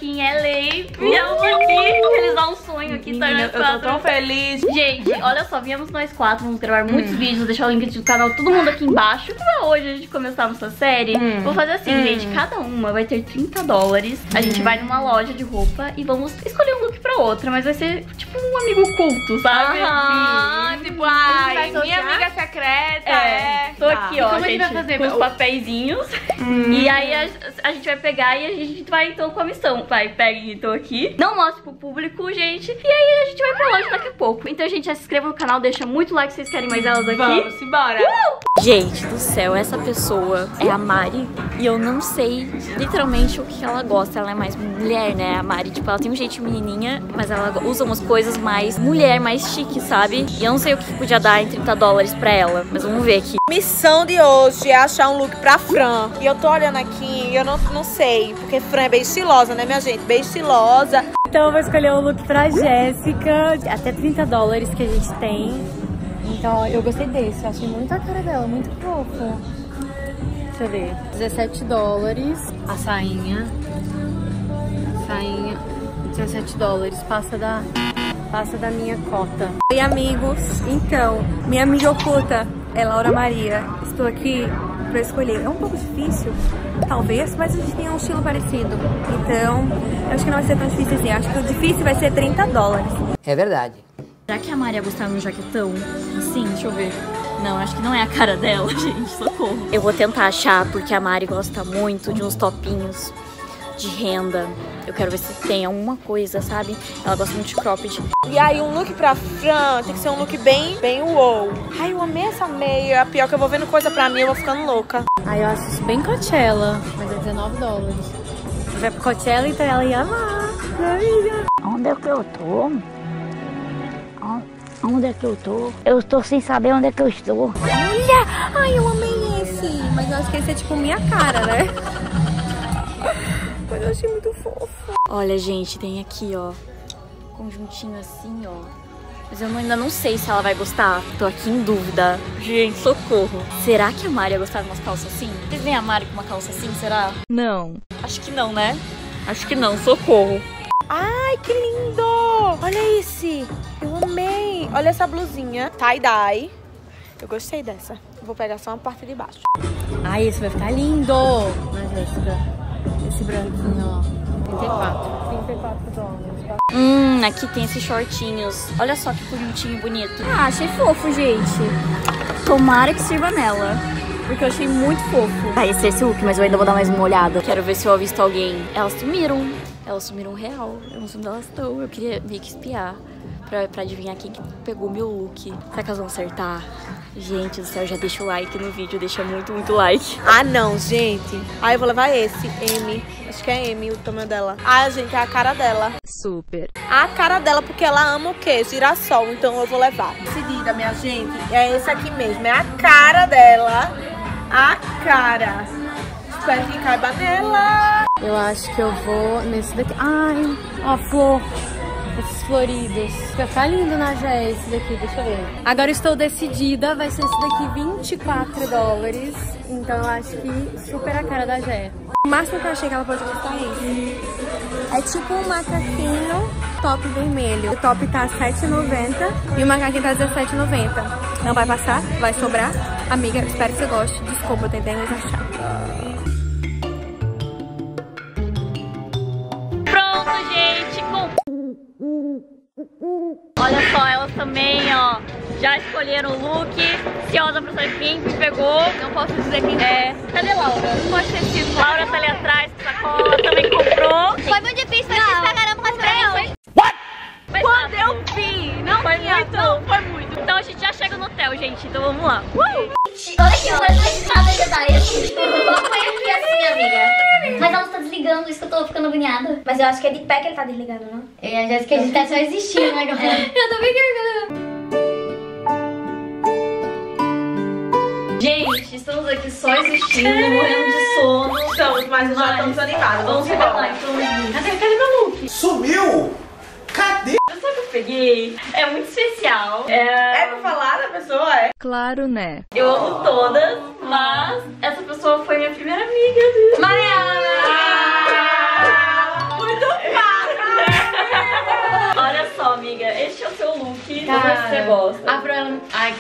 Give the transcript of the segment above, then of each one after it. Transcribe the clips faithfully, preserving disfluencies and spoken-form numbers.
aqui em L A. Viemos aqui realizar um sonho aqui. Tá, eu tô tão feliz. Gente, olha só, viemos nós quatro, vamos gravar muitos hum. vídeos. Vou deixar o link do canal todo mundo aqui embaixo. Pra hoje a gente começar a nossa série, hum. vou fazer assim, hum. gente. Cada uma vai ter trinta dólares. A hum. gente vai numa loja de roupa e vamos escolher um look pra outra. Mas vai ser tipo um amigo oculto, sabe? Aham, uh-huh. Tipo, ai, minha amiga secreta. É, é. Tô tá. aqui, ó, como gente, a gente vai fazer? Com os papeizinhos. Hum. E aí a, a gente vai pegar e a gente vai então com a missão. Vai, pegue então aqui. Não mostre pro público, gente. E aí a gente vai pra loja daqui a pouco. Então, gente, já se inscreva no canal, deixa muito like se vocês querem mais elas aqui. Vamos embora. Uh! Gente do céu, essa pessoa é a Mari. E eu não sei literalmente o que ela gosta. Ela é mais mulher, né? A Mari, tipo, ela tem um jeitinho menininha, mas ela usa umas coisas mais mulher, mais chique, sabe? E eu não sei o que podia dar em trinta dólares pra ela, mas vamos ver aqui. Missão de hoje é achar um look pra Fran. E eu tô olhando aqui e eu não, não sei, porque Fran é bem estilosa, né, minha gente? Bem estilosa. Então eu vou escolher um look pra Jéssica, até trinta dólares que a gente tem. Então eu gostei desse, eu achei muito a cara dela, muito fofo. Deixa eu ver. dezessete dólares a sainha. Sainha, dezessete dólares, passa da, passa da minha cota. Oi, amigos. Então, minha amiga oculta é Laura Maria. Estou aqui pra escolher. É um pouco difícil, talvez, mas a gente tem um estilo parecido. Então, eu acho que não vai ser tão difícil assim. Acho que o difícil vai ser trinta dólares. É verdade. Será que a Mari ia gostar do meu jaquetão? Sim, deixa eu ver. Não, acho que não é a cara dela, gente. Socorro. Eu vou tentar achar, porque a Mari gosta muito de uns topinhos de renda. Eu quero ver se tem alguma coisa, sabe? Ela gosta muito de cropped. E aí, um look pra Fran tem que ser um look bem, bem wow. Ai, eu amei essa meia. Pior que eu vou vendo coisa pra mim, eu vou ficando louca. Ai, eu acho isso bem Coachella, mas é dezenove dólares. Se vai pro Coachella, então ela ia amar. Onde é que eu tô? Onde é que eu tô? Eu estou sem saber onde é que eu estou. Olha! Ai, eu amei esse. Mas eu acho que esse é tipo minha cara, né? Mas eu achei muito fofo. Olha, gente, tem aqui, ó, conjuntinho assim, ó. Mas eu ainda não sei se ela vai gostar. Tô aqui em dúvida. Gente, socorro. Será que a Mari ia gostar de umas calças assim? Vocês veem a Mari com uma calça assim, será? Não. Acho que não, né? Acho que não, socorro. Ai, que lindo! Olha esse. Eu amei. Olha essa blusinha. Tie-dye. Eu gostei dessa. Vou pegar só uma parte de baixo. Ai, esse vai ficar lindo! Né, Jéssica? Esse branquinho, ó. trinta e quatro. trinta e quatro dólares. Tá? Hum, aqui tem esses shortinhos. Olha só que conjuntinho bonito. Ah, achei fofo, gente. Tomara que sirva nela, porque eu achei muito fofo. Ah, esse é esse look, mas eu ainda vou dar mais uma olhada. Quero ver se eu avisto alguém. Elas sumiram. Elas sumiram real. Eu não sei onde elas estão. Eu queria meio que espiar pra, pra adivinhar quem que pegou meu look. Será que elas vão acertar? Gente do céu, já deixa o like no vídeo. Deixa muito, muito like. Ah, não, gente. Ah, eu vou levar esse. M. Acho que é M o tamanho dela. Ah, gente, é a cara dela. Super. A cara dela, porque ela ama o quê? Girassol. Então eu vou levar. Decidida, minha gente. É esse aqui mesmo. É a cara dela. A cara. Espero que caiba nela. Eu acho que eu vou nesse daqui. Ai, ó, flor. Esses floridos. Vai ficar lindo na Jé esse daqui, deixa eu ver. Agora eu estou decidida, vai ser esse daqui vinte e quatro dólares. Então eu acho que super a cara da Jé. O máximo que eu achei que ela pode gostar é esse. É tipo um macaquinho top vermelho. O top tá sete reais e noventa centavos e o macaquinho tá dezessete reais e noventa centavos. Não vai passar, vai sobrar. Amiga, espero que você goste. Desculpa, eu tentei mais achar. Pronto, gente. Com... Olha só, elas também, ó, já escolheram o look. Ansiosa pra saber quem me pegou. Não posso dizer quem é. Cadê Laura? Não pode ter sido. Laura tá ali atrás, sacola, também comprou. Foi muito difícil, mas vocês pegaram por causa pra eu. What? Quando eu vi, não foi tinha, muito, não, foi muito. Então a gente já chega no hotel, gente. Então vamos lá. Uh! Olha aqui, ó, mas não nada de detalhes. Não foi aqui assim, amiga. Mas ela tá desligando, isso que eu tô ficando agoniada. Mas eu acho que é de pé que ele tá desligando, não? Eu e a Jéssica, a gente tá só existindo, né, galera? Eu tô brincando. Gente, estamos aqui só existindo, morrendo de sono. Estamos, mas já Mas, estamos animados. Vamos revelar então o look. Cadê, cadê meu look? Sumiu? Cadê? Sabe o que eu peguei? É muito especial. É... É pra falar da pessoa, é? Claro, né? Eu amo todas, mas essa pessoa foi minha primeira amiga. Mariana! Ah, muito amiga, este é o seu look. Cara, Vamos ver se você gosta. A Pro, ela... Ai,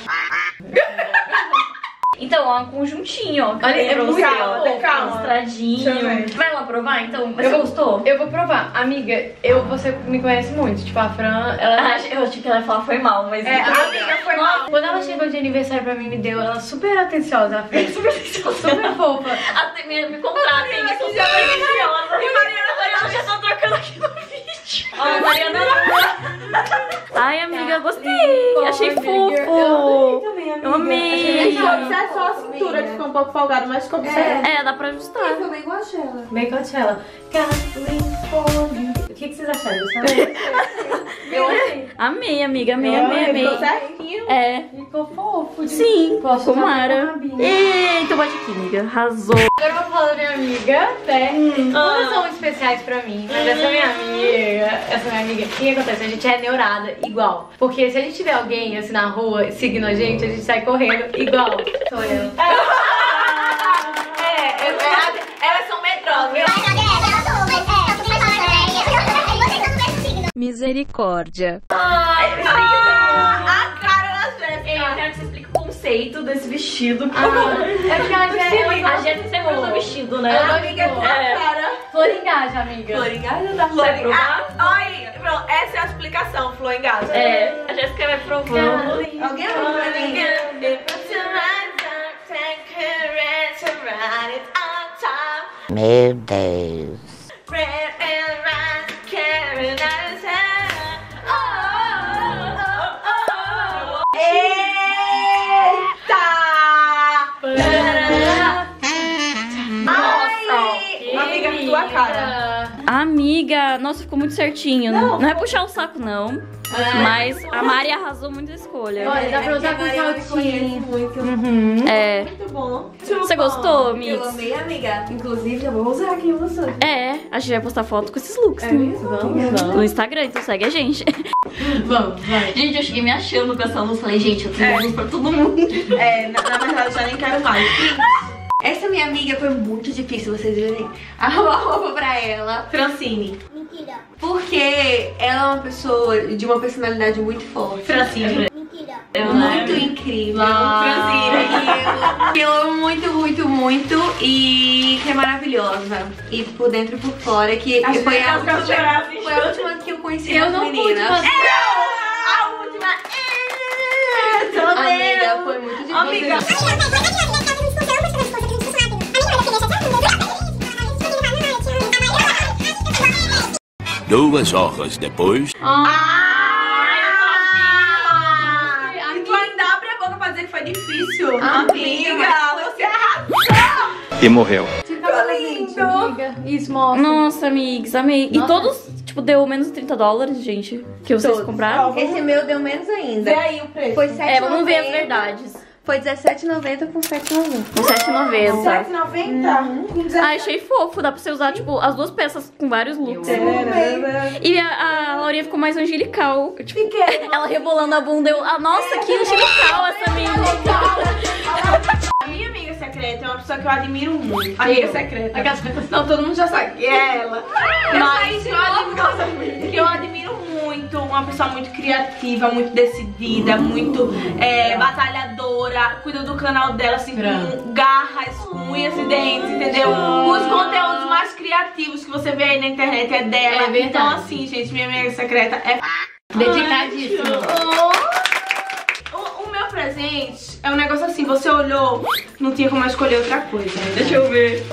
Então, ó, um conjuntinho, ó. olha, é muito calma, fofo. calma. Listradinho. Vai lá provar, então? Mas Eu você vou- gostou? Eu vou provar. Amiga, eu, você me conhece muito. Tipo, a Fran, ela... Ah, eu achei que ela ia falar foi mal, mas... É, a amiga foi mal. Quando ela chegou de aniversário pra mim, me deu ela super atenciosa, a Fran. Super atenciosa. Super fofa. Até me, me contratem, eu sou super atenciosa. E Mariana, Mariana já tá trocando aqui no vídeo. Ó, Mariana... Ai, amiga, gostei. Achei amiga. fofo. Eu adorei também, amiga. Eu amei. Achei Gente, legal. isso é só a cintura que ficou um pouco folgada, mas ficou certo. É, dá pra ajustar. Foi bem igual a Sheila. Bem Coachella. Kathleen for you. O que, que vocês acharam? Gostaram? Eu amei. Amei, amiga, amei, amei, amei. Ficou certinho. É. Ficou fofo. Sim, Posso ficou usar mara. pra rabinho. Eita, então bate aqui, amiga. Arrasou. Agora eu vou falar da minha amiga, né? Todas são especiais pra mim, mas essa minha amiga, essa minha amiga, o que acontece? A gente é neurada igual. Porque se a gente vê alguém assim na rua seguindo a gente, a gente sai correndo igual. Sou eu. É, é, é, elas são medrosas. Misericórdia. Ai, A cara da Jéssica. Ei, eu quero que você explique o conceito desse vestido. É porque a Jéssica, A gente sempre usa vestido, né? Ela Amiga, é tua É. cara. Flor engaja, amiga. Flor engaja da Flor engaja. Aí, pronto, essa é a explicação, Flor engaja. É, a Jéssica vai provando. Alguém falou pra mim? Meu Deus. Amiga, tua cara. Amiga, nossa, ficou muito certinho. Não, não é puxar o saco, não. Mas a Mari arrasou muito a escolha. Olha, dá pra usar com saltinho. Muito. É. Muito bom. Você gostou, Mix? Eu amei, amiga. Inclusive, já vou usar aqui em você. É, a gente vai postar foto com esses looks. É mesmo? Vamos, vamos. No Instagram, então segue a gente. Vamos, vai. Gente, eu cheguei me achando com essa luz. Falei, gente, eu tenho luz pra todo mundo. É, na, na verdade, eu já nem quero mais. Essa minha amiga foi muito difícil vocês verem arrumar roupa pra ela. Francine. Mentira. Porque ela é uma pessoa de uma personalidade muito forte. Francine. Mentira. Muito incrível. Francine. Que eu amo muito, muito, muito. E que é maravilhosa. E por dentro e por fora. Que Acho foi que a, eu quero chorar, assim. foi a última que eu conheci Eu as não pude meninas. fazer. A última. Amiga, foi muito difícil. Amiga. Duas horas depois. Ah, e tu ainda abre a boca pra dizer que foi difícil. Amiga, você arrasou. E morreu. Ficou lindo. Amiga, isso, mostra. Nossa, amigos, amei. E Nossa. todos, tipo, deu menos de trinta dólares, gente, que vocês compraram. Esse meu deu menos Vê ainda. aí o preço. Foi sete É, vamos ver as noventa. verdades. Foi dezessete e noventa com sete e noventa. Com sete e noventa. sete e noventa? Com Ah, achei fofo. Dá pra você usar, tipo, as duas peças com vários looks. E a, a Laurinha ficou mais angelical. Tipo, ela rebolando a bunda. Eu, ah, nossa, que angelical essa amiga. A minha amiga secreta é uma pessoa que eu admiro muito. Amiga secreta. Não, todo mundo já sabe que é ela. Mas eu admiro, que eu admiro muito. Uma pessoa muito criativa, muito decidida, muito é, batalhadora. Cuida do canal dela assim com garras, unhas e dentes, entendeu? Os conteúdos mais criativos que você vê aí na internet é dela. É verdade. Então assim, gente, minha amiga secreta é... Dedicadíssimo. O, o meu presente é um negócio assim, você olhou, não tinha como eu escolher outra coisa. Deixa eu ver.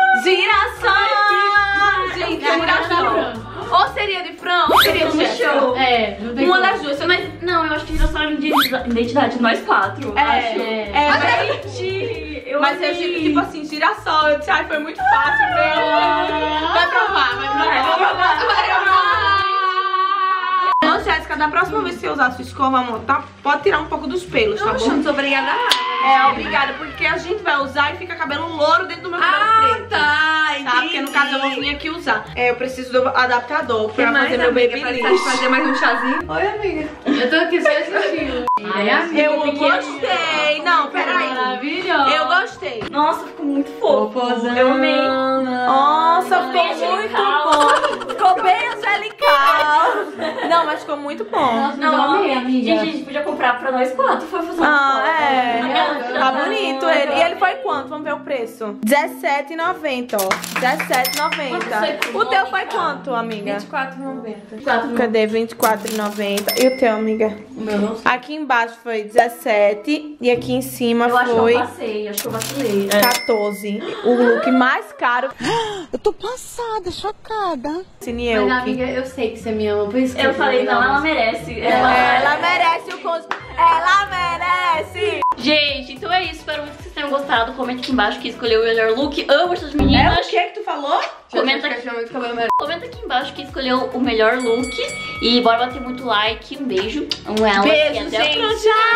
Girassol! Gente, é girassol. Ou seria de Fran, ou seria de Jéssica. É, não tem Uma como. das duas. Mas não, eu acho que girassol é identidade identidade de nós quatro. É, acho. é, É, mas, gente, eu mas eu amei. tipo assim, girassol. Eu disse, ai, foi muito fácil mesmo. Vai provar, vai provar. Vai provar, vai provar. Ô, Jéssica, da próxima vez que você usar a sua escova, amor, tá? Pode tirar um pouco dos pelos, tá bom? Não sou obrigada. É, obrigada, porque a gente vai usar e fica cabelo louro dentro do meu cabelo preto. Tá, entendi. Tá? Porque no caso eu vou vir aqui usar. É, eu preciso do adaptador pra Tem mais, fazer meu amiga, baby pra lift. fazer mais um chazinho? Oi, amiga. Eu tô aqui só assistindo. Ai, amiga, Eu pequena. gostei. Não, peraí. Maravilhosa. Eu gostei. Nossa, ficou muito fofo. Eu amei. Nossa, ficou Bem muito angelical. bom. Ficou bem angelical. Não, mas ficou muito bom. Não, amei, amiga. Gente, a gente podia comprar pra nós quatro. Foi fazer Ah, é. Tá bonito ele. E ele foi quanto? Vamos ver o preço. dezessete e noventa, ó. dezessete e noventa. O teu foi quanto, amiga? vinte e quatro e noventa. Cadê? vinte e quatro e noventa. E o teu, amiga? O meu não sei. Aqui embaixo foi dezessete e aqui em cima eu acho foi que eu passei, acho que eu vacilei. quatorze. O look mais caro. Eu tô passada, chocada. Cine Mas, eu. amiga, eu sei que você me ama, por isso que Eu falei, não, ela merece. Ela... Ela merece o conto. Ela merece. Gente, então é isso. Espero muito que vocês tenham gostado. Comenta aqui embaixo quem escolheu o melhor look. Amo essas meninas. É o que que tu falou? Comenta aqui, comenta aqui embaixo quem escolheu o melhor look. E bora bater muito like. Um beijo. Um ela. Beijo, e até a gente. próxima.